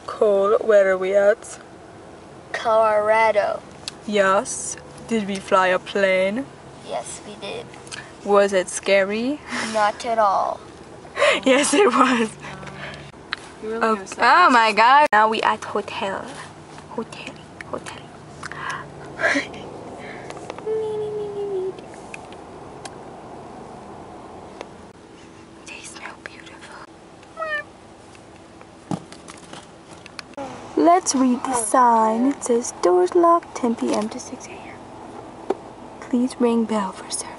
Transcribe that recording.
Cool. Where are we at? Colorado. Yes. Did we fly a plane? Yes, we did. Was it scary? Not at all. Yes, it was. Oh my god. Now we at hotel. Hotel. They smell beautiful. Let's read the sign. It says doors locked 10 p.m. to 6 a.m. Please ring bell for service.